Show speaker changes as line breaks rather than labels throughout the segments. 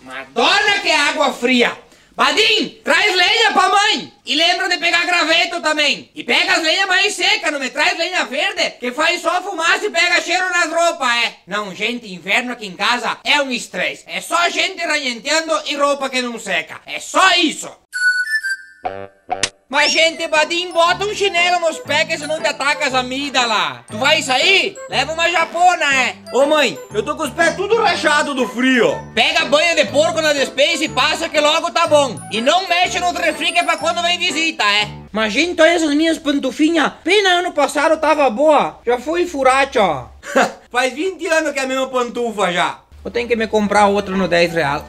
Madonna que água fria! Badim, traz lenha pra mãe! E lembra de pegar graveto também. E pega as lenhas mais secas, não me traz lenha verde, que faz só fumaça e pega cheiro nas roupas, é? Não, gente, inverno aqui em casa é um estresse. É só gente ranhenteando e roupa que não seca. É só isso! Mas, gente, Badim, bota um chinelo nos pés que senão te ataca as amidas lá. Tu vai sair? Leva uma japona, é?
Ô mãe, eu tô com os pés tudo rachado do frio.
Pega banho de porco na despensa e passa que logo tá bom. E não mexe no refri que é pra quando vem visita, é? Mas, gente, olha essas minhas pantufinhas. Pena ano passado tava boa. Já foi furacha, ó.
Faz 20 anos que é a mesma pantufa já.
Eu tenho que me comprar outra no 10 real.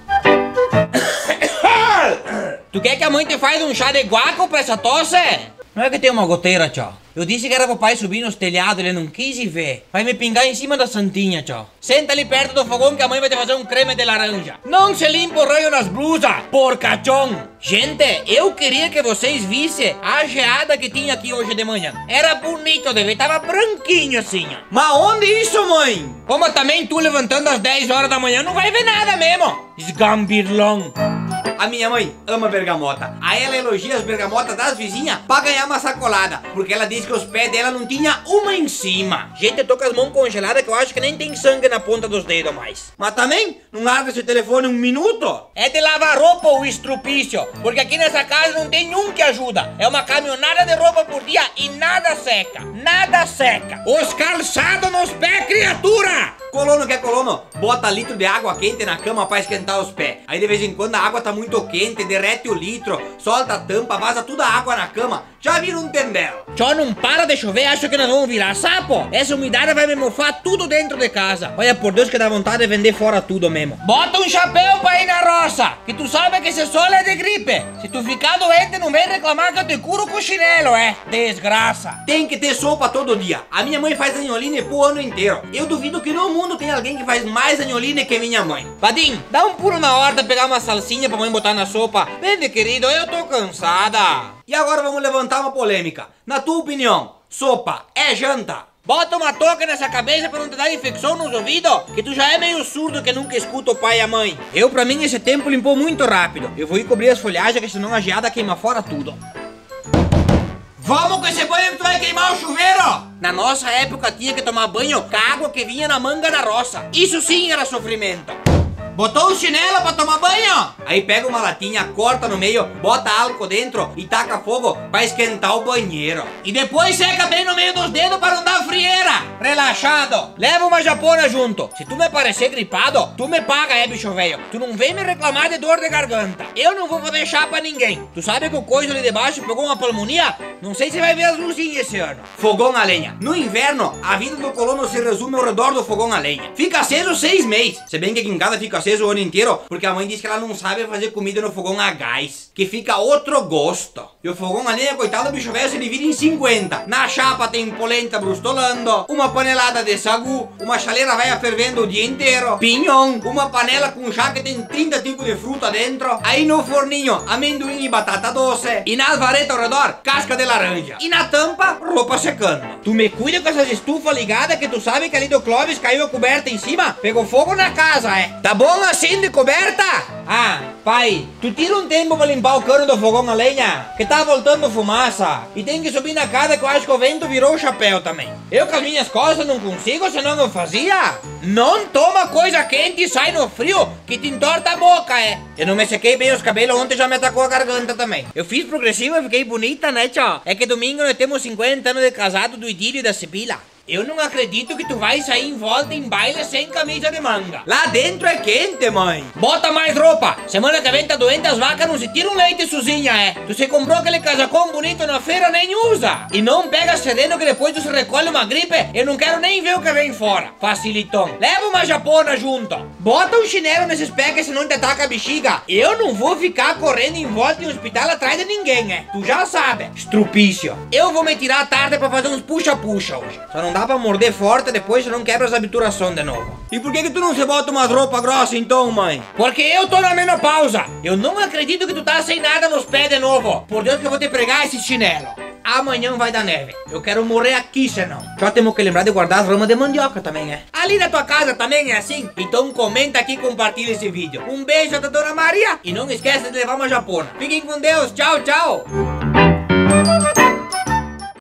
Tu quer que a mãe te faça um chá de guaco pra essa tosse? Não é que tem uma goteira, tchau. Eu disse que era pro pai subir nos telhados, ele não quis ir ver. Vai me pingar em cima da santinha, tchau. Senta ali perto do fogão que a mãe vai te fazer um creme de laranja. Não se limpa o ranho nas blusas, porcachão. Gente, eu queria que vocês vissem a geada que tinha aqui hoje de manhã. Era bonito de ver, tava branquinho assim, ó.
Mas onde isso, mãe?
Como também tu levantando às 10 horas da manhã não vai ver nada mesmo. Esgambirlão.
A minha mãe ama bergamota. Aí ela elogia as bergamotas das vizinhas pra ganhar uma sacolada, porque ela disse que os pés dela não tinha uma em cima.
Gente, eu tô com as mãos congeladas que eu acho que nem tem sangue na ponta dos dedos mais.
Mas também não larga esse telefone um minuto.
É de lavar roupa o estrupício, porque aqui nessa casa não tem um que ajuda. É uma caminhonada de roupa por dia e nada seca. Nada seca. Os calçados nos pés, criatura!
Colono que é colono, bota litro de água quente na cama pra esquentar os pés. Aí de vez em quando a água tá muito quente, derrete o litro, solta a tampa, vaza toda a água na cama. Já vira um tembel.
Só não para de chover, acho que nós vamos virar sapo. Essa umidade vai me mofar tudo dentro de casa. Olha, por Deus que dá vontade de vender fora tudo mesmo. Bota um chapéu pra ir na roça, que tu sabe que esse sol é de gripe. Se tu ficar doente, não vem reclamar que eu te curo com chinelo, é? Desgraça.
Tem que ter sopa todo dia. A minha mãe faz anholine pro ano inteiro. Eu duvido que no mundo tem alguém que faz mais anholine que minha mãe.
Vadim, dá um pulo na horta pegar uma salsinha pra mãe botar na sopa. Vende, querido, eu tô cansada.
E agora vamos levantar uma polêmica. Na tua opinião, sopa é janta?
Bota uma touca nessa cabeça pra não te dar infecção nos ouvidos, que tu já é meio surdo que nunca escuta o pai e a mãe. Eu, pra mim, esse tempo limpou muito rápido. Eu vou ir cobrir as folhagens, que senão a geada queima fora tudo.
Vamos com esse banho que tu vai queimar o chuveiro!
Na nossa época tinha que tomar banho com a água que vinha na manga da roça. Isso sim era sofrimento.
Botou o chinelo pra tomar banho? Aí pega uma latinha, corta no meio, bota álcool dentro e taca fogo pra esquentar o banheiro.
E depois seca bem no meio dos dedos pra não dar frieira. Relaxado. Leva uma japona junto. Se tu me parecer gripado, tu me paga, bicho velho. Tu não vem me reclamar de dor de garganta. Eu não vou fazer chá pra ninguém. Tu sabe que o coisa ali debaixo pegou uma pulmonia? Não sei se vai ver as luzinhas esse ano.
Fogão a lenha. No inverno, a vida do colono se resume ao redor do fogão a lenha. Fica aceso 6 meses. Se bem que aqui em casa fica aceso o ano inteiro, porque a mãe diz que ela não sabe fazer comida no fogão a gás, que fica outro gosto. E o fogão a lenha, coitado do bicho velho, se divide em 50. Na chapa tem polenta brustolando, uma panelada de sagu, uma chaleira velha fervendo o dia inteiro, pinhão, uma panela com chá que tem 30 tipos de fruta dentro, aí no forninho, amendoim e batata doce, e nas varetas ao redor, casca de laranja, e na tampa, roupa secando.
Tu me cuida com essas estufas ligadas, que tu sabe que ali do Clóvis caiu a coberta em cima, pegou fogo na casa, é? Tá bom assim de coberta? Ah, pai, tu tira um tempo pra limpar o cano do fogão a lenha, que tá voltando fumaça, e tem que subir na casa que eu acho que o vento virou o chapéu também. Eu com as minhas costas não consigo, senão eu fazia. Não toma coisa quente e sai no frio, que te entorta a boca, é? Eu não me sequei bem os cabelos, ontem já me atacou a garganta também. Eu fiz progressivo e fiquei bonita, né, tchau? É que domingo nós temos 50 anos de casado do Idílio e da Sibila. Eu não acredito que tu vai sair em volta em baile sem camisa de manga.
Lá dentro é quente, mãe.
Bota mais roupa. Semana que vem tá doente, as vacas não se tiram leite sozinha, é? Tu se comprou aquele casacão bonito na feira, nem usa. E não pega sereno que depois tu se recolhe uma gripe, eu não quero nem ver o que vem fora. Facilitão. Leva uma japona junto. Bota um chinelo nesses pés que senão te ataca a bexiga. Eu não vou ficar correndo em volta em hospital atrás de ninguém, é? Tu já sabe. Estrupício. Eu vou me tirar à tarde pra fazer uns puxa-puxa hoje. Só não dá pra morder forte, depois você não quebra as habiturações de novo.
E por que tu não se bota umas roupas grossas então, mãe?
Porque eu tô na menopausa. Eu não acredito que tu tá sem nada nos pés de novo. Por Deus que eu vou te pregar esse chinelo. amanhã vai dar neve. Eu quero morrer aqui, senão. Só temos que lembrar de guardar as ramas de mandioca também, é. Ali na tua casa também é assim? Então comenta aqui e compartilha esse vídeo. Um beijo da Dona Maria e não esqueça de levar uma japona. Fiquem com Deus, tchau, tchau.